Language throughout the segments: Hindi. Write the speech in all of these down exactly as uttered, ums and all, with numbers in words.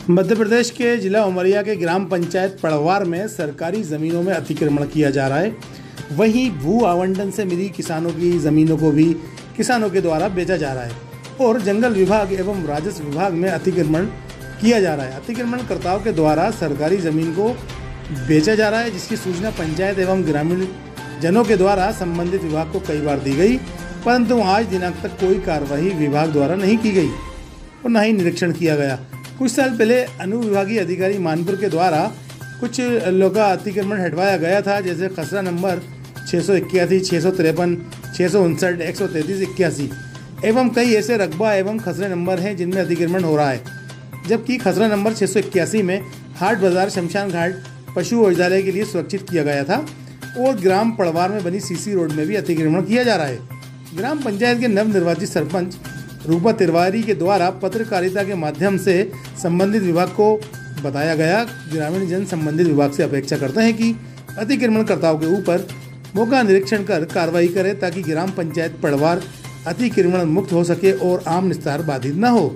मध्य प्रदेश के जिला उमरिया के ग्राम पंचायत पड़वार में सरकारी ज़मीनों में अतिक्रमण किया जा रहा है। वहीं भू आवंटन से मिली किसानों की ज़मीनों को भी किसानों के द्वारा बेचा जा रहा है और जंगल विभाग एवं राजस्व विभाग में अतिक्रमण किया जा रहा है। अतिक्रमणकर्ताओं के द्वारा सरकारी ज़मीन को बेचा जा रहा है, जिसकी सूचना पंचायत एवं ग्रामीण जनों के द्वारा संबंधित विभाग को कई बार दी गई, परंतु आज दिनांक तक कोई कार्रवाई विभाग द्वारा नहीं की गई और न ही निरीक्षण किया गया। कुछ साल पहले अनुविभागीय अधिकारी मानपुर के द्वारा कुछ लोगों का अतिक्रमण हटवाया गया था, जैसे खसरा नंबर छः सौ इक्यासी, छः सौ तिरपन, छः सौ उनसठ, एक सौ तैंतीस, इक्यासी एवं कई ऐसे रकबा एवं खसरे नंबर हैं जिनमें अतिक्रमण हो रहा है। जबकि खसरा नंबर छः सौ इक्यासी में हाट बाजार शमशान घाट पशु औषधालय के लिए सुरक्षित किया गया था और ग्राम पड़वार में बनी सीसी रोड में भी अतिक्रमण किया जा रहा है। ग्राम पंचायत के नवनिर्वाचित सरपंच रूपा तिवारी के द्वारा पत्रकारिता के माध्यम से संबंधित विभाग को बताया गया। ग्रामीण जन संबंधित विभाग से अपेक्षा करते हैं कि अतिक्रमणकर्ताओं के ऊपर मौका निरीक्षण कर कार्रवाई करे ताकि ग्राम पंचायत पड़वार अतिक्रमण मुक्त हो सके और आम निस्तार बाधित न हो।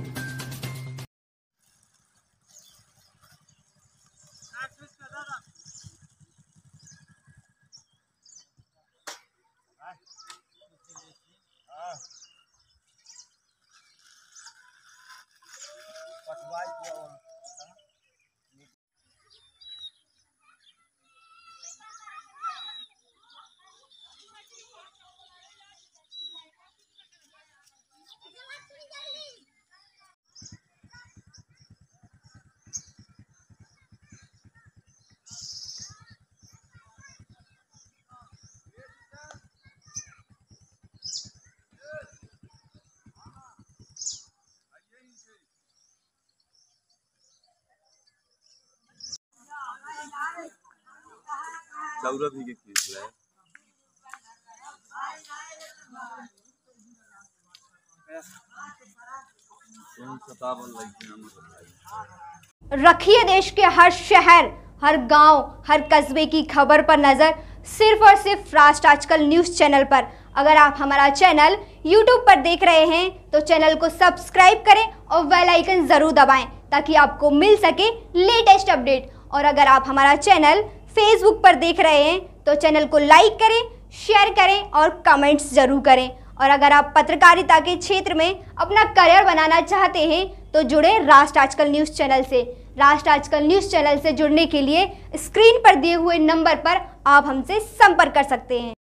चौदह भी के केस है। रखिए देश के हर शहर, हर गांव, हर कस्बे की खबर पर नजर सिर्फ और सिर्फ राष्ट्र आजकल न्यूज चैनल पर। अगर आप हमारा चैनल यूट्यूब पर देख रहे हैं तो चैनल को सब्सक्राइब करें और बेल आइकन जरूर दबाएं ताकि आपको मिल सके लेटेस्ट अपडेट। और अगर आप हमारा चैनल फेसबुक पर देख रहे हैं तो चैनल को लाइक करें, शेयर करें और कमेंट्स जरूर करें। और अगर आप पत्रकारिता के क्षेत्र में अपना करियर बनाना चाहते हैं तो जुड़े राष्ट्र आजकल न्यूज़ चैनल से। राष्ट्र आजकल न्यूज़ चैनल से जुड़ने के लिए स्क्रीन पर दिए हुए नंबर पर आप हमसे संपर्क कर सकते हैं।